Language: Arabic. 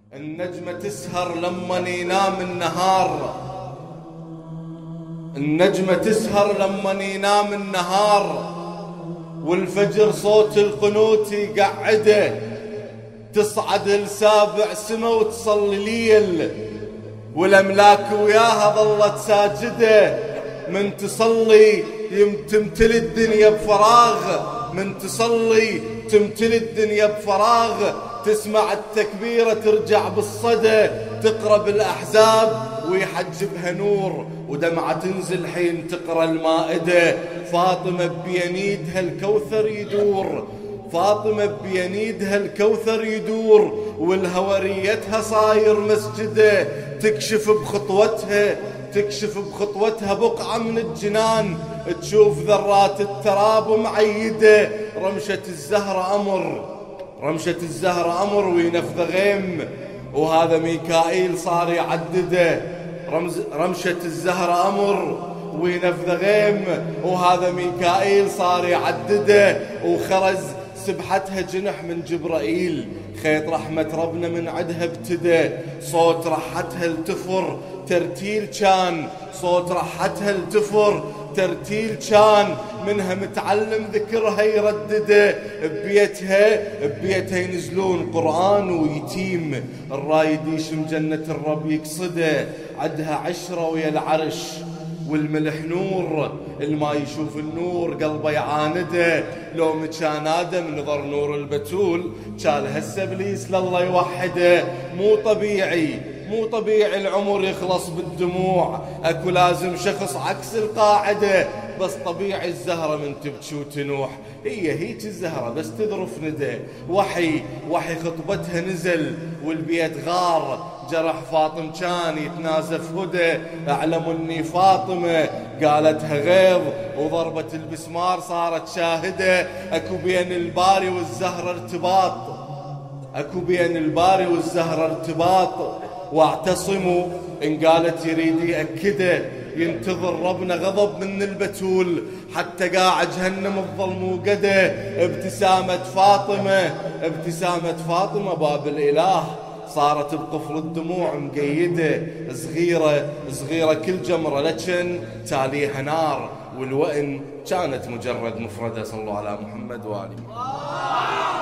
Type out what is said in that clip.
النجمة تسهر لمن ينام النهار، النجمة تسهر لمن ينام النهار، والفجر صوت القنوت يقعده، تصعد لسابع سما وتصلي ليل، والأملاك وياها ظلت ساجدة. من تصلي تمتلي الدنيا بفراغ، من تصلي تمتلي الدنيا بفراغ. تسمع التكبيرة ترجع بالصدى، تقرب الأحزاب ويحجبها نور، ودمعة تنزل حين تقرأ المائدة. فاطمة بينيدها الكوثر يدور، فاطمة بينيدها الكوثر يدور، والهوريتها صاير مسجدة. تكشف بخطوتها، تكشف بخطوتها بقعة من الجنان، تشوف ذرات التراب معيدة. رمشة الزهرة أمر، رمشة الزهرة أمر وينفذ غيم، وهذا ميكائيل صار يعدده. رمشة الزهرة أمر وينفذ غيم، وهذا ميكائيل صار يعدده. وخرز سبحتها جنح من جبرائيل، خيط رحمة ربنا من عدها ابتدى. صوت رحتها التفر ترتيل كان، صوت رحتها التفر ترتيل كان، منها متعلم ذكرها يردده. ببيتها ينزلون قرآن ويتيم، الرايد يشم جنة الرب يقصده. عدها عشرة ويا العرش والملح نور، الما يشوف النور قلبه يعانده. لو مكان آدم نظر نور البتول، كان هسه ابليس لله يوحده. مو طبيعي، مو طبيعي العمر يخلص بالدموع، اكو لازم شخص عكس القاعدة. بس طبيعي الزهرة من تبكي وتنوح، هي هيك الزهرة بس تذرف ندى. وحي خطبتها نزل والبيت غار، جرح فاطم كان يتنازف هدى. اعلم اني فاطمة قالتها غيظ، وضربة البسمار صارت شاهدة. اكو بين الباري والزهرة ارتباط، اكو بين الباري والزهرة ارتباط. واعتصموا ان قالت يريد يأكده، ينتظر ربنا غضب من البتول، حتى قاع جهنم تظل موقده. ابتسامة فاطمة، ابتسامة فاطمة باب الإله، صارت بقفل الدموع مقيدة. صغيرة صغيرة كل جمرة لكن تاليها نار، والوئن كانت مجرد مفردة. صلوا على محمد وآله.